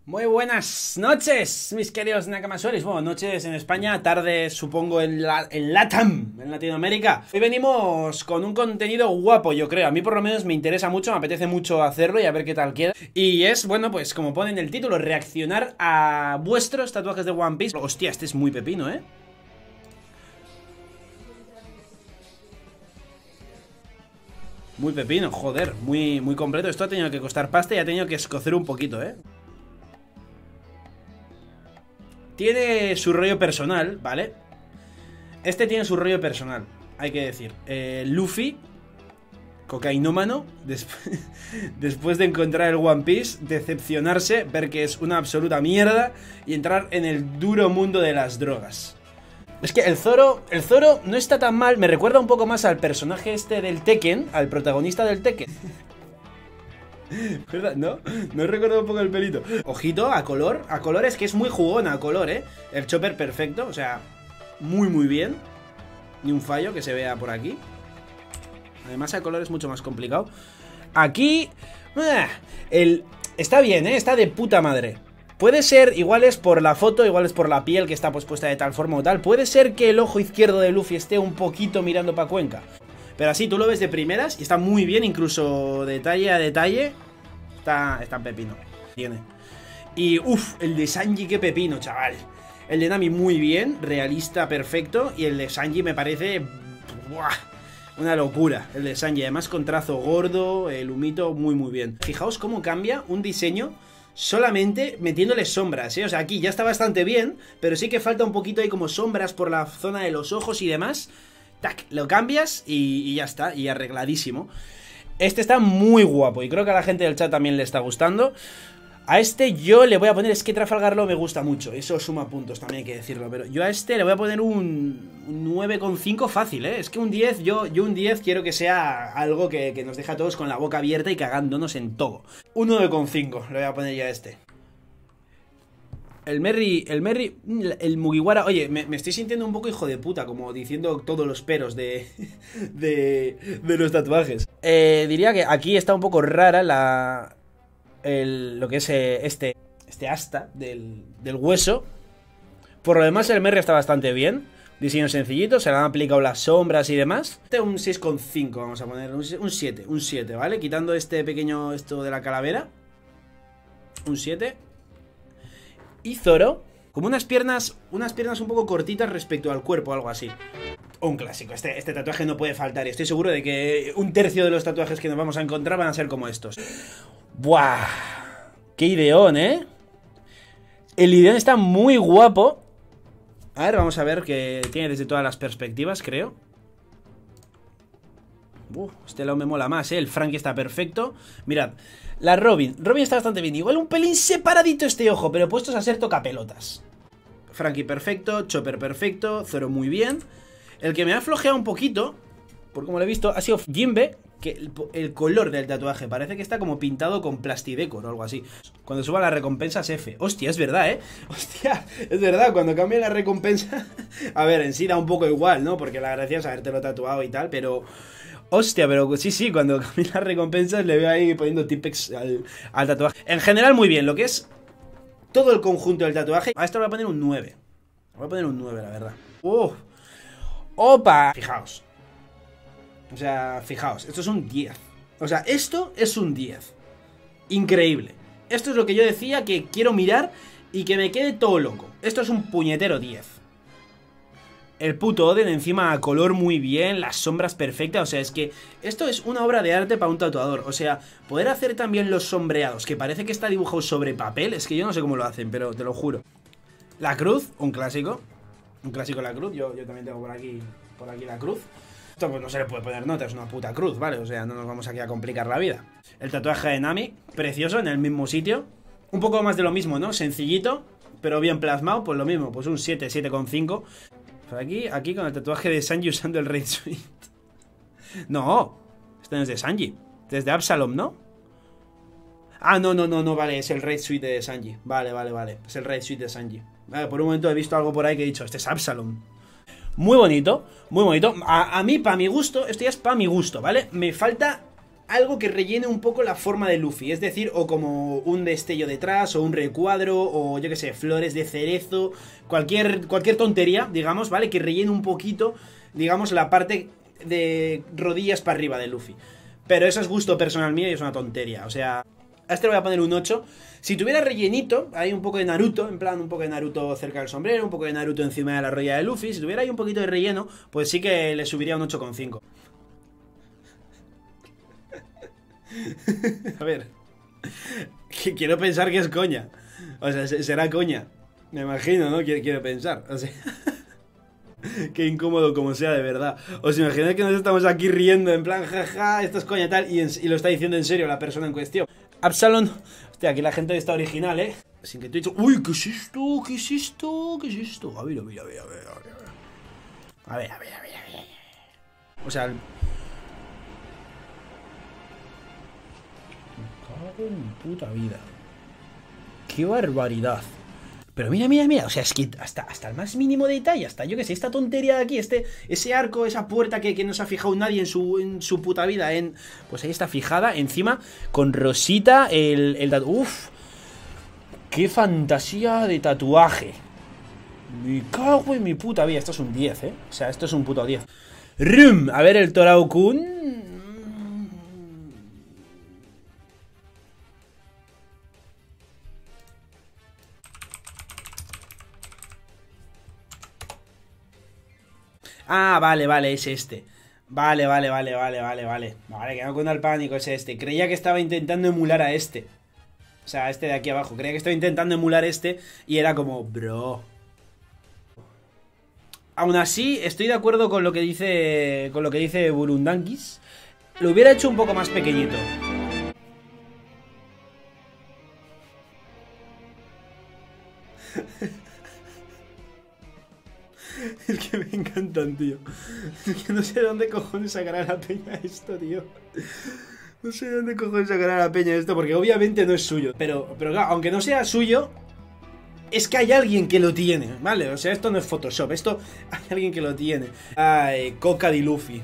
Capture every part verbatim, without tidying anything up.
Muy buenas noches, mis queridos Nakamasuris. Bueno, noches en España, tardes supongo en, la, en LATAM, en Latinoamérica. Hoy venimos con un contenido guapo, yo creo. A mí por lo menos me interesa mucho, me apetece mucho hacerlo y a ver qué tal queda. Y es, bueno, pues como pone en el título, reaccionar a vuestros tatuajes de One Piece. Hostia, este es muy pepino, ¿eh? Muy pepino, joder, muy, muy completo. Esto ha tenido que costar pasta y ha tenido que escocer un poquito, ¿eh? Tiene su rollo personal, ¿vale? Este tiene su rollo personal, hay que decir. eh, Luffy, cocainómano, después, después de encontrar el One Piece, decepcionarse, ver que es una absoluta mierda y entrar en el duro mundo de las drogas. Es que el Zoro, el Zoro no está tan mal, me recuerda un poco más al personaje este del Tekken, al protagonista del Tekken. ¿Verdad? ¿No? ¿No recuerdo un poco el pelito? Ojito, a color, a color es que es muy jugona, a color, ¿eh? El chopper perfecto, o sea, muy muy bien. Ni un fallo que se vea por aquí. Además a color es mucho más complicado. Aquí, el, está bien, ¿eh? Está de puta madre. Puede ser, igual es por la foto, igual es por la piel que está pues puesta de tal forma o tal. Puede ser que el ojo izquierdo de Luffy esté un poquito mirando para Cuenca. Pero así tú lo ves de primeras y está muy bien, incluso detalle a detalle. Está, está pepino. Tiene. Y uff, el de Sanji, qué pepino, chaval. El de Nami muy bien, realista, perfecto. Y el de Sanji me parece... ¡buah! Una locura, el de Sanji. Además con trazo gordo, el humito muy muy bien. Fijaos cómo cambia un diseño solamente metiéndole sombras, ¿eh? O sea, aquí ya está bastante bien, pero sí que falta un poquito ahí como sombras por la zona de los ojos y demás. Tac, lo cambias y, y ya está, y arregladísimo. Este está muy guapo y creo que a la gente del chat también le está gustando. A este yo le voy a poner, es que Trafalgar Law me gusta mucho, eso suma puntos, también hay que decirlo. Pero yo a este le voy a poner un, un nueve coma cinco fácil, ¿eh? Es que un diez, yo, yo un diez quiero que sea algo que, que nos deja a todos con la boca abierta y cagándonos en todo. Un nueve coma cinco le voy a poner yo a este. El Merry, el Merry, el Mugiwara. Oye, me, me estoy sintiendo un poco hijo de puta, como diciendo todos los peros de, de, de los tatuajes. Eh, diría que aquí está un poco rara la, el, lo que es eh, este, este asta del, del hueso. Por lo demás el Merry está bastante bien. Diseño sencillito, se le han aplicado las sombras y demás. Este un seis coma cinco vamos a poner, un siete, un siete, ¿vale? Quitando este pequeño, esto de la calavera. Un siete. Y Zoro, como unas piernas, unas piernas un poco cortitas respecto al cuerpo, algo así. Un clásico, este, este tatuaje no puede faltar y estoy seguro de que un tercio de los tatuajes que nos vamos a encontrar van a ser como estos. ¡Buah! ¡Qué ideón, eh! El ideón está muy guapo. A ver, vamos a ver que tiene desde todas las perspectivas, creo. Uh, este lado me mola más, ¿eh? El Frankie está perfecto. Mirad, la Robin. Robin está bastante bien. Igual un pelín separadito este ojo, pero puestos a ser tocapelotas. Frankie perfecto, Chopper perfecto, Zoro muy bien. El que me ha flojeado un poquito, por como lo he visto, ha sido Jinbe. Que el, el color del tatuaje parece que está como pintado con plastidecor o algo así. Cuando suba la recompensa es F. Hostia, es verdad, ¿eh? Hostia, es verdad, cuando cambie la recompensa... A ver, en sí da un poco igual, ¿no? Porque la gracia es habértelo tatuado y tal, pero... Hostia, pero sí, sí, cuando cambie las recompensas le veo ahí poniendo tipex al, al tatuaje. En general muy bien, lo que es todo el conjunto del tatuaje. A esto le voy a poner un nueve. Le voy a poner un nueve, la verdad. ¡Uh! ¡Opa! Fijaos. O sea, fijaos, esto es un diez. O sea, esto es un diez. Increíble. Esto es lo que yo decía que quiero mirar y que me quede todo loco. Esto es un puñetero diez. El puto Oden encima a color muy bien, las sombras perfectas, o sea, es que esto es una obra de arte para un tatuador. O sea, poder hacer también los sombreados, que parece que está dibujado sobre papel, es que yo no sé cómo lo hacen, pero te lo juro. La cruz, un clásico. Un clásico la cruz, yo, yo también tengo por aquí, por aquí la cruz. Esto pues no se le puede poner nota, es una puta cruz, ¿vale? O sea, no nos vamos aquí a complicar la vida. El tatuaje de Nami, precioso, en el mismo sitio. Un poco más de lo mismo, ¿no? Sencillito, pero bien plasmado, pues lo mismo, pues un siete, siete coma cinco. Por aquí, aquí con el tatuaje de Sanji usando el Raid Suite. No, este no es de Sanji, este es de Absalom, ¿no? Ah, no, no, no, no, vale, es el Raid Suite de Sanji. Vale, vale, vale, es el Raid Suite de Sanji. Vale, por un momento he visto algo por ahí que he dicho, este es Absalom. Muy bonito, muy bonito. A, a mí, para mi gusto, esto ya es para mi gusto, ¿vale? Me falta algo que rellene un poco la forma de Luffy. Es decir, o como un destello detrás, o un recuadro, o yo que sé, flores de cerezo. Cualquier, cualquier tontería, digamos, ¿vale? Que rellene un poquito, digamos, la parte de rodillas para arriba de Luffy. Pero eso es gusto personal mío y es una tontería. O sea, a este le voy a poner un ocho. Si tuviera rellenito, hay un poco de Naruto, en plan un poco de Naruto cerca del sombrero, un poco de Naruto encima de la rodilla de Luffy. Si tuviera ahí un poquito de relleno, pues sí que le subiría un ocho coma cinco. A ver, que quiero pensar que es coña. O sea, será coña. Me imagino, ¿no? Quiero, quiero pensar. O sea, qué incómodo como sea, de verdad. ¿Os imagináis que nos estamos aquí riendo en plan, jaja, esto es coña tal, y, en, y lo está diciendo en serio la persona en cuestión? Absalom. Hostia, aquí la gente está original, ¿eh? Sin que tú dicho. Uy, ¿qué es esto? ¿Qué es esto? ¿Qué es esto? A ver, a ver, a ver, a ver, a ver. A ver, a ver, a ver, a ver. O sea, el... en mi puta vida. Qué barbaridad. Pero mira, mira, mira. O sea, es que hasta, hasta el más mínimo detalle. Hasta yo que sé, esta tontería de aquí. Este, ese arco, esa puerta que, que no se ha fijado nadie en su, en su puta vida. En, pues ahí está fijada. Encima, con rosita. El, el Uf. Qué fantasía de tatuaje. Me cago en mi puta vida. Esto es un diez, eh. O sea, esto es un puto diez. Rum. A ver, el Torao-kun. Ah, vale, vale, es este. Vale, vale, vale, vale, vale, vale. Vale, que no cuenta el pánico, es este. Creía que estaba intentando emular a este. O sea, este de aquí abajo. Creía que estaba intentando emular este y era como, bro. Aún así, estoy de acuerdo con lo que dice. Con lo que dice Burundankis. Lo hubiera hecho un poco más pequeñito. Es que me encantan, tío. Es que no sé de dónde cojones sacará la peña esto, tío. No sé de dónde cojones sacará la peña esto, porque obviamente no es suyo. Pero, pero claro, aunque no sea suyo, es que hay alguien que lo tiene, ¿vale? O sea, esto no es Photoshop, esto hay alguien que lo tiene. Ay, Coca di Luffy.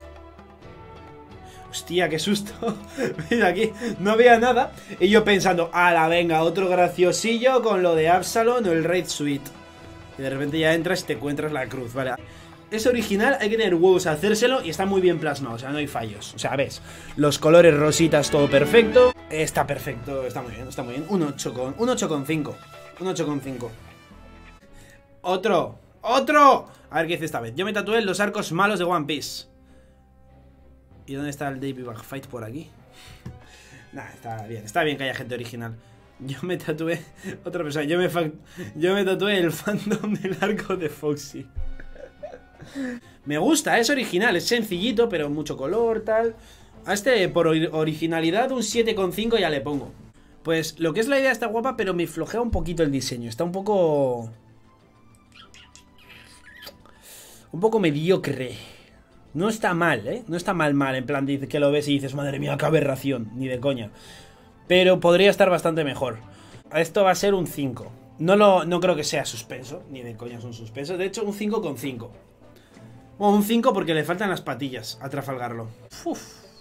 Hostia, qué susto. Mira aquí, no veía nada. Y yo pensando, ala, venga, otro graciosillo con lo de Absalom o el Raid Suite. Y de repente ya entras y te encuentras la cruz, ¿vale? Es original, hay que tener huevos a hacérselo y está muy bien plasmado, o sea, no hay fallos. O sea, ves, los colores rositas, todo perfecto. Está perfecto, está muy bien, está muy bien. Un ocho coma cinco. Un ocho coma cinco. Otro, otro. A ver qué hice esta vez. Yo me tatué los arcos malos de One Piece. ¿Y dónde está el David Backfight por aquí? Nah, está bien, está bien que haya gente original. Yo me tatué, otra persona, yo me, yo me tatué el fandom del arco de Foxy. Me gusta, es original, es sencillito, pero mucho color, tal. A este, por originalidad, un siete coma cinco ya le pongo. Pues lo que es la idea está guapa, pero me flojea un poquito el diseño. Está un poco... Un poco mediocre. No está mal, ¿eh? No está mal, mal, en plan que lo ves y dices, madre mía, qué aberración, ni de coña. Pero podría estar bastante mejor. Esto va a ser un cinco. No, lo, no creo que sea suspenso. Ni de coña es un suspenso. De hecho, un cinco coma cinco. Bueno, un cinco porque le faltan las patillas a Trafalgarlo. Uf.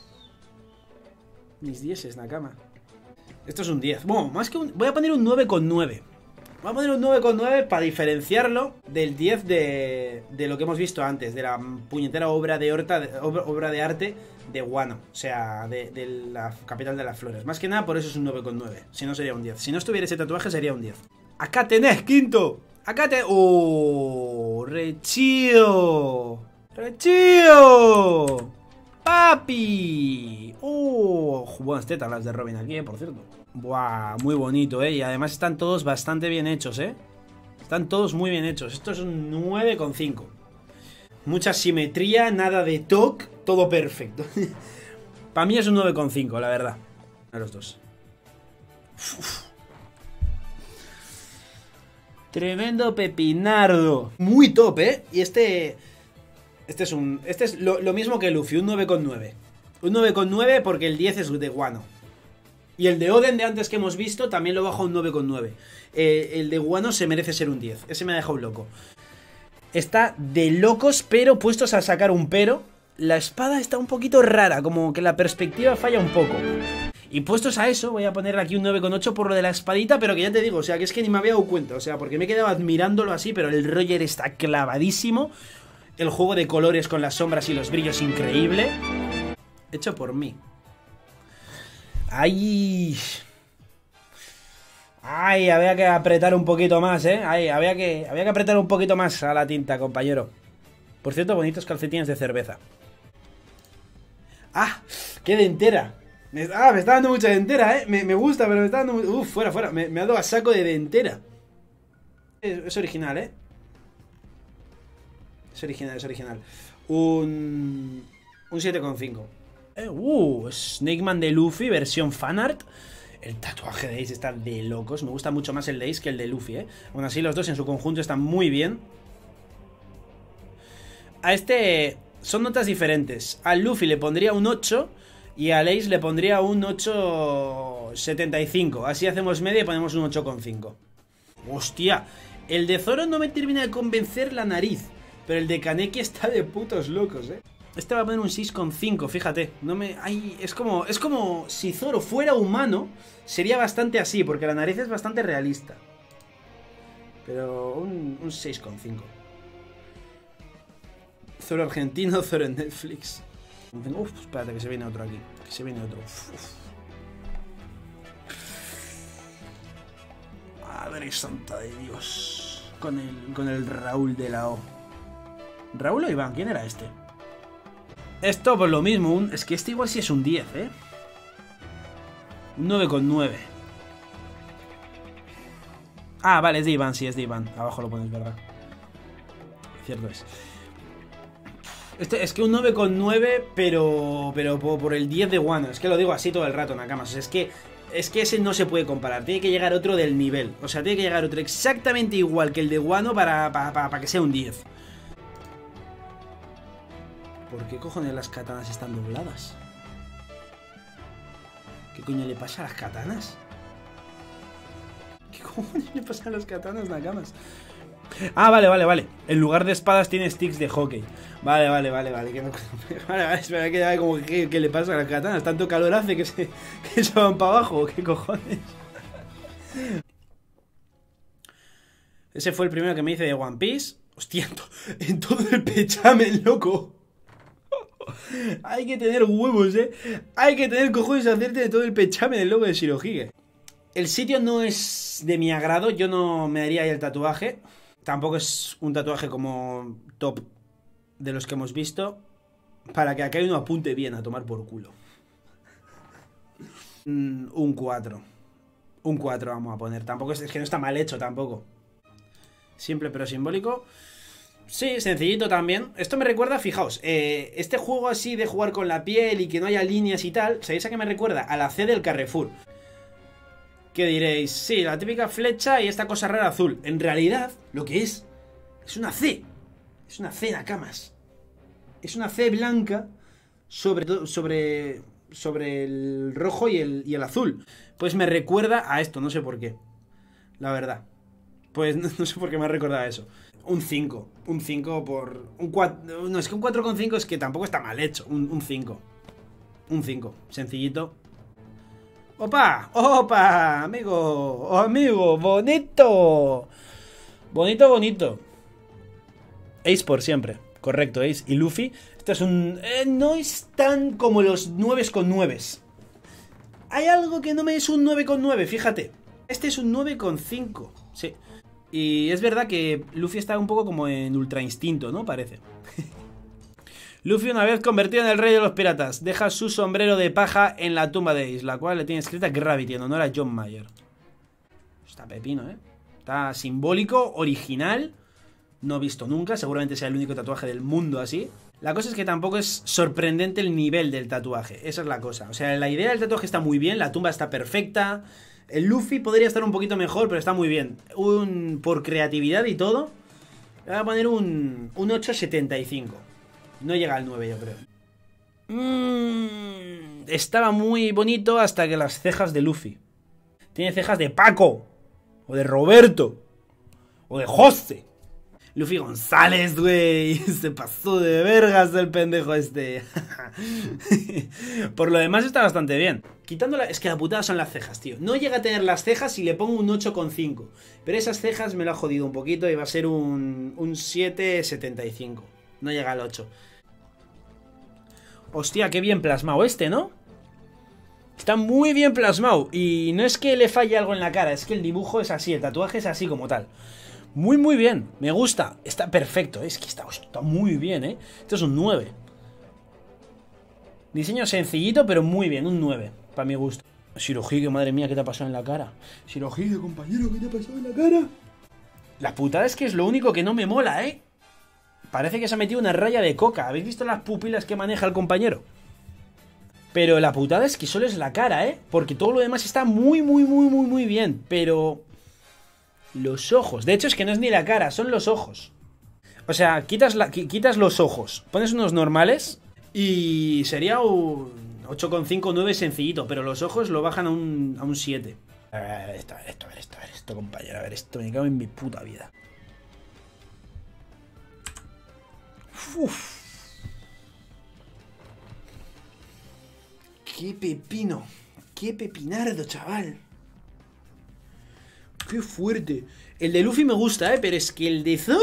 Mis dieces, Nakama. Esto es un diez. Bueno, más que un... Voy a poner un nueve coma nueve. Voy a poner un nueve coma nueve para diferenciarlo del diez de, de lo que hemos visto antes. De la puñetera obra de, horta, de, obra, obra de arte de Wano. O sea, de, de la capital de las flores. Más que nada, por eso es un nueve coma nueve. Si no, sería un diez. Si no estuviera ese tatuaje, sería un diez. Acá tenés, quinto. Acá te... ¡Oh! ¡Re chido! ¡Re chido! ¡Papi! ¡Oh! Buenas tetas las de Robin aquí, eh, por cierto. Buah, muy bonito, eh. Y además están todos bastante bien hechos, eh. Están todos muy bien hechos. Esto es un nueve coma cinco. Mucha simetría, nada de toque, todo perfecto. Para mí es un nueve coma cinco, la verdad. A los dos. Uf. Tremendo pepinardo. Muy top, ¿eh? Y este... Este es un... Este es lo, lo mismo que Luffy, un nueve coma nueve. Un nueve coma nueve porque el diez es de Wano. Y el de Oden de antes que hemos visto también lo bajo a un nueve coma nueve. Eh, el de Wano se merece ser un diez. Ese me ha dejado loco. Está de locos, pero puestos a sacar un pero. la espada está un poquito rara, como que la perspectiva falla un poco. Y puestos a eso, voy a ponerle aquí un nueve coma ocho por lo de la espadita, pero que ya te digo, o sea, que es que ni me había dado cuenta, o sea, porque me he quedado admirándolo así, pero el Roger está clavadísimo. El juego de colores con las sombras y los brillos increíble. Hecho por mí. ¡Ay! ¡Ay! Había que apretar un poquito más, ¿eh? ¡Ay! Había que, había que apretar un poquito más a la tinta, compañero. Por cierto, bonitos calcetines de cerveza. ¡Ah! ¡Qué dentera! Me, ah, me está dando mucha dentera, ¿eh? Me, me gusta, pero me está dando... Uf, fuera, fuera. Me, me ha dado a saco de dentera. Es, es original, ¿eh? Es original, es original. Un... Un siete coma cinco. Eh, uh, Snake Man de Luffy, versión fanart. El tatuaje de Ace está de locos. Me gusta mucho más el de Ace que el de Luffy, ¿eh? Aún así, los dos en su conjunto están muy bien. A este... Son notas diferentes. Al Luffy le pondría un ocho... Y a Ace le pondría un ocho coma setenta y cinco. Así hacemos media y ponemos un ocho coma cinco. Hostia, el de Zoro no me termina de convencer la nariz, pero el de Kaneki está de putos locos, eh. Este va a poner un seis coma cinco, fíjate. No me. Ay, es como. Es como si Zoro fuera humano. Sería bastante así, porque la nariz es bastante realista. Pero un, un seis coma cinco. Zoro argentino, Zoro en Netflix. Uf, espérate que se viene otro aquí. Que se viene otro. Uf, uf. Madre santa de Dios. Con el, con el Raúl de la O. ¿Raúl o Iván? ¿Quién era este? Esto pues lo mismo. Un, es que este igual sí es un diez, ¿eh? Un nueve coma nueve. Ah, vale, es de Iván, sí, es de Iván. Abajo lo pones, ¿verdad? Cierto es. Este, es que un nueve coma nueve, pero, pero por, por el diez de Wano. Es que lo digo así todo el rato, Nakamas. O sea, es que, es que ese no se puede comparar. Tiene que llegar otro del nivel. O sea, tiene que llegar otro exactamente igual que el de Wano para, para, para, para que sea un diez. ¿Por qué cojones las katanas están dobladas? ¿Qué coño le pasa a las katanas? ¿Qué cojones le pasa a las katanas, Nakamas? Ah, vale, vale, vale. En lugar de espadas tiene sticks de hockey. Vale, vale, vale, vale. Que no... Vale, vale, espera, que como que, que le pasa a las katanas. Tanto calor hace que se, que se van para abajo. ¿Qué cojones? Ese fue el primero que me hice de One Piece. Hostia, en todo el pechamen, loco. Hay que tener huevos, eh. Hay que tener cojones a hacerte de todo el pechamen del logo de Shirohige. El sitio no es de mi agrado. Yo no me haría ahí el tatuaje. Tampoco es un tatuaje como top de los que hemos visto. Para que acá uno apunte bien a tomar por culo. Mm, un cuatro. Un cuatro vamos a poner. Tampoco es, es que no está mal hecho tampoco. Simple pero simbólico. Sí, sencillito también. Esto me recuerda, fijaos, eh, este juego así de jugar con la piel y que no haya líneas y tal. ¿Sabéis a qué me recuerda? A la C del Carrefour. ¿Qué diréis? Sí, la típica flecha y esta cosa rara azul. En realidad, lo que es, es una C. Es una C, Nakamas. Es una C blanca sobre, sobre, sobre el rojo y el, y el azul. Pues me recuerda a esto, no sé por qué. La verdad. Pues no, no sé por qué me ha recordado a eso. Un cinco. Un cinco por... Un cuatro, no, es que un cuatro coma cinco es que tampoco está mal hecho. Un cinco. Un cinco. Sencillito. ¡Opa! ¡Opa! Amigo, oh, amigo, bonito. Bonito, bonito. Ace por siempre. Correcto, Ace. Y Luffy. Esto es un... Eh, no es tan como los nueve con nueve. Hay algo que no me es un nueve con nueve, fíjate. Este es un nueve coma cinco. Sí. Y es verdad que Luffy está un poco como en ultra instinto, ¿no? Parece. Luffy, una vez convertido en el rey de los piratas, deja su sombrero de paja en la tumba de Ace, la cual le tiene escrita Gravity en honor a John Mayer. Está pepino, ¿eh? Está simbólico, original. No visto nunca, seguramente sea el único tatuaje del mundo así. La cosa es que tampoco es sorprendente el nivel del tatuaje, esa es la cosa. O sea, la idea del tatuaje está muy bien, la tumba está perfecta. El Luffy podría estar un poquito mejor, pero está muy bien. Un, por creatividad y todo, le voy a poner un, un ocho coma setenta y cinco. No llega al nueve, yo creo. Mm, estaba muy bonito hasta que las cejas de Luffy. Tiene cejas de Paco. O de Roberto. O de José. Luffy González, güey. Se pasó de vergas el pendejo este. Por lo demás está bastante bien. Quitando la... Es que la putada son las cejas, tío. No llega a tener las cejas y le pongo un ocho coma cinco. Pero esas cejas me lo ha jodido un poquito y va a ser un, un siete coma setenta y cinco. No llega al ocho. Hostia, qué bien plasmado este, ¿no? Está muy bien plasmado. Y no es que le falle algo en la cara, es que el dibujo es así, el tatuaje es así como tal. Muy, muy bien, me gusta. Está perfecto, es que está, está muy bien, ¿eh? Esto es un nueve. Diseño sencillito, pero muy bien, un nueve, para mi gusto. Shirohige, madre mía, ¿qué te ha pasado en la cara? Shirohige, compañero, ¿qué te ha pasado en la cara? La putada es que es lo único que no me mola, ¿eh? Parece que se ha metido una raya de coca. ¿Habéis visto las pupilas que maneja el compañero? Pero la putada es que solo es la cara, ¿eh? Porque todo lo demás está muy, muy, muy, muy, muy bien. Pero... los ojos. De hecho, es que no es ni la cara, son los ojos. O sea, quitas, la, quitas los ojos, pones unos normales y sería un ocho coma cinco, nueve sencillito. Pero los ojos lo bajan a un, a un siete. A ver, a ver esto, a ver esto, a ver esto, a ver esto, compañero. A ver esto, me cago en mi puta vida. Uf. ¡Qué pepino! ¡Qué pepinardo, chaval! ¡Qué fuerte! El de Luffy me gusta, ¿eh? Pero es que el de Zoro...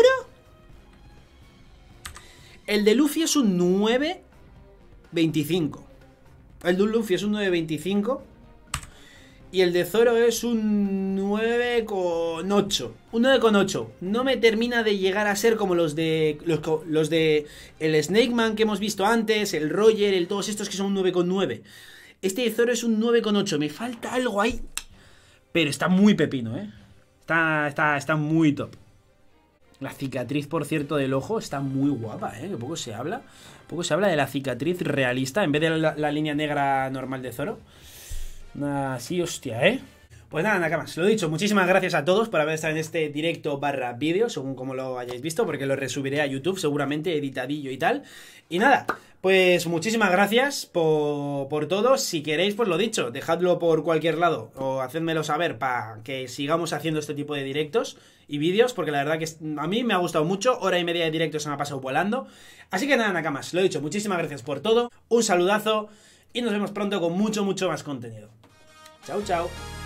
El de Luffy es un nueve veinticinco. El de Luffy es un nueve veinticinco. Y el de Zoro es un nueve coma ocho. Un nueve coma ocho. No me termina de llegar a ser como los de... Los, los de... El Snake Man que hemos visto antes. El Roger, el todos estos que son un nueve coma nueve. Este de Zoro es un nueve coma ocho. Me falta algo ahí. Pero está muy pepino, ¿eh? Está, está, está muy top. La cicatriz, por cierto, del ojo está muy guapa, ¿eh? Que poco se habla. Poco se habla de la cicatriz realista en vez de la, la línea negra normal de Zoro. Así, hostia, ¿eh? Pues nada, nakamas, lo dicho, muchísimas gracias a todos por haber estado en este directo barra vídeo, según como lo hayáis visto, porque lo resubiré a YouTube, seguramente editadillo y tal. Y nada, pues muchísimas gracias por, por todo. Si queréis, pues lo dicho, dejadlo por cualquier lado o hacedmelo saber para que sigamos haciendo este tipo de directos y vídeos, porque la verdad que a mí me ha gustado mucho. Hora y media de directo se me ha pasado volando. Así que nada, nakamas, lo dicho, muchísimas gracias por todo, un saludazo y nos vemos pronto con mucho, mucho más contenido. Chao, chao.